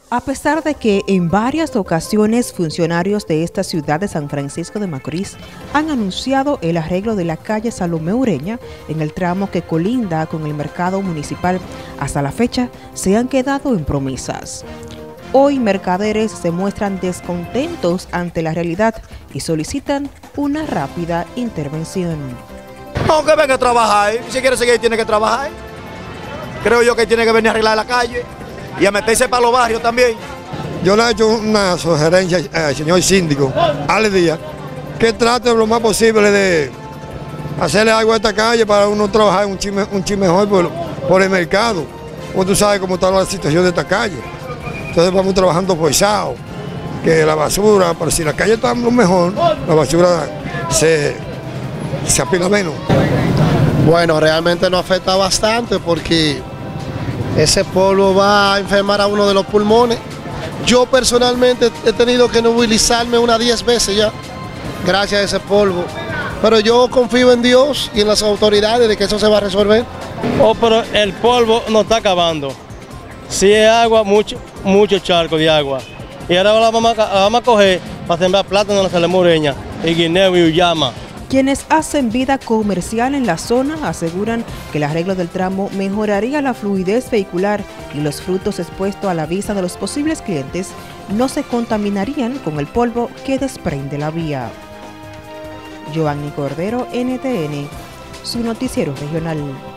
A pesar de que en varias ocasiones funcionarios de esta ciudad de San Francisco de Macorís han anunciado el arreglo de la calle Salomé Ureña en el tramo que colinda con el mercado municipal, hasta la fecha se han quedado en promesas. Hoy mercaderes se muestran descontentos ante la realidad y solicitan una rápida intervención. Aunque venga a trabajar, si quiere seguir tiene que trabajar. Creo yo que tiene que venir a arreglar la calle y a meterse para los barrios también. Yo le he hecho una sugerencia al señor síndico, Ale Díaz, que trate lo más posible de hacerle algo a esta calle para uno trabajar un chin mejor por el mercado. Como tú sabes cómo está la situación de esta calle. Entonces vamos trabajando forzado, que la basura, pero si la calle está mejor, la basura se apila menos. Bueno, realmente nos afecta bastante porque ese polvo va a enfermar a uno de los pulmones. Yo personalmente he tenido que nebulizarme unas 10 veces ya, gracias a ese polvo. Pero yo confío en Dios y en las autoridades de que eso se va a resolver. Oh, pero el polvo nos está acabando. Si es agua, mucho charco de agua. Y ahora la vamos a coger para sembrar plátano en la Salomé Ureña, y guineo y uyama. Quienes hacen vida comercial en la zona aseguran que el arreglo del tramo mejoraría la fluidez vehicular y los frutos expuestos a la vista de los posibles clientes no se contaminarían con el polvo que desprende la vía. Giovanni Cordero, NTN, su noticiero regional.